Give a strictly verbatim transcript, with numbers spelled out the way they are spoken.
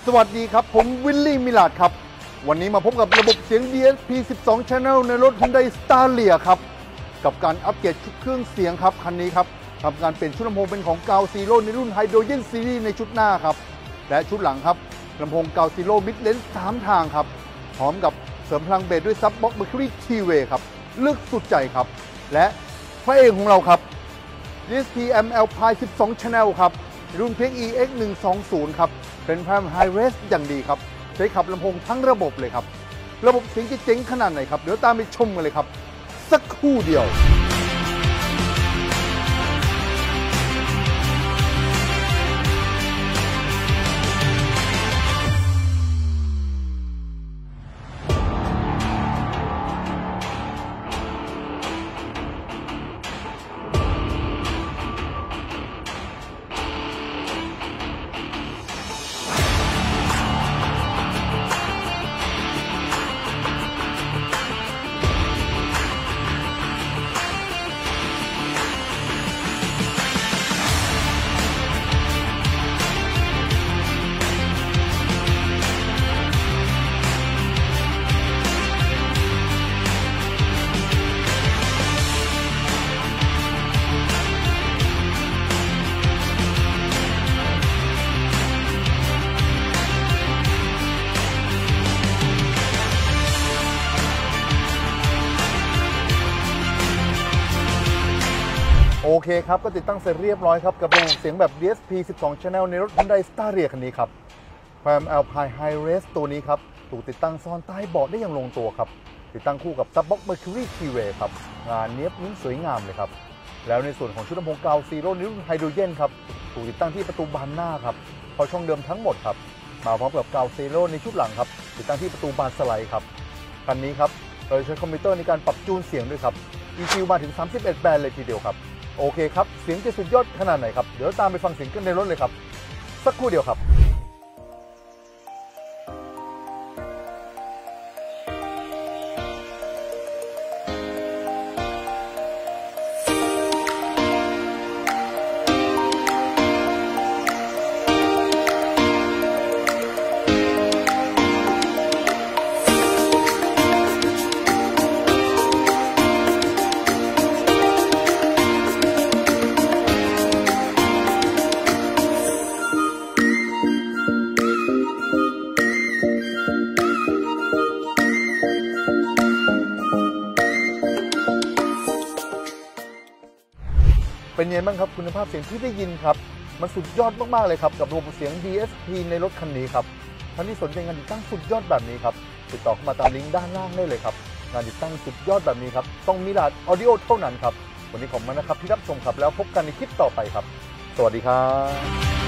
วัสดีครับผมวิลลี่มิลาดครับวันนี้มาพบกับระบบเสียง ดี เอส พี สิบสอง Channel ในรถ Hyundai Staria ครับกับการอัปเกรดชุดเครื่องเสียงครับคันนี้ครับทำการเปลี่ยนชุดลำโพงเป็นของ Ground Zero ในรุ่น Hydrogen Series ในชุดหน้าครับและชุดหลังครับลำโพง Ground Zero Mid Range สามทางครับพร้อมกับเสริมพลังเบสด้วย Subbox Mercury T-Way ครับลึกสุดใจครับและพระเอกของเราครับ ดี เอส พี เอ็ม Alpine สิบสอง Channel ครับรุ่น พี เอ็กซ์ อี เอ็กซ์ หนึ่งสองศูนย์ ครับเป็นแพม High Res อย่างดีครับใช้ขับลำโพงทั้งระบบเลยครับระบบเสียงจะเจ๋งขนาดไหนครับเดี๋ยวตามไปชมกันเลยครับสักครู่เดียวโอเคครับก็ติดตั้งเสร็จเรียบร้อยครับกับระบบเสียงแบบ ดี เอส พี สิบสอง Channel ในรถ Hyundai Staria คันนี้ครับแพม Alpine High Res ตัวนี้ครับถูกติดตั้งซ่อนใต้เบาะได้อย่างลงตัวครับติดตั้งคู่กับ Subbox Mercury T-Way ครับงานเนี้ยบนิ้วสวยงามเลยครับแล้วในส่วนของชุดลำโพง Ground Zero ในรุ่น Hydrogen ครับถูกติดตั้งที่ประตูบานหน้าครับพอช่องเดิมทั้งหมดครับมาพร้อมกับ Ground Zero ในชุดหลังครับติดตั้งที่ประตูบานสไลด์ครับคันนี้ครับเราใช้คอมพิวเตอร์ในการปรับจูนเสียงด้วยครับ อี คิว มาถึงสามสิบเอ็ดแบรนด์เลยทีเดียวครับโอเคครับเสียงจะสุดยอดขนาดไหนครับเดี๋ยวตามไปฟังเสียงกันในรถเลยครับสักครู่เดียวครับเป็นไงบ้างครับคุณภาพเสียงที่ได้ยินครับมันสุดยอดมากๆเลยครับกับระบบเสียง ดี เอส พี ในรถคันนี้ครับท่านที่สนใจงานติดตั้งสุดยอดแบบนี้ครับติดต่อเข้ามาตามลิงก์ด้านล่างได้เลยครับงานติดตั้งสุดยอดแบบนี้ครับต้องมิลาดออดิโอเท่านั้นครับวันนี้ขอบคุณนะครับที่รับชมครับแล้วพบกันในคลิปต่อไปครับสวัสดีครับ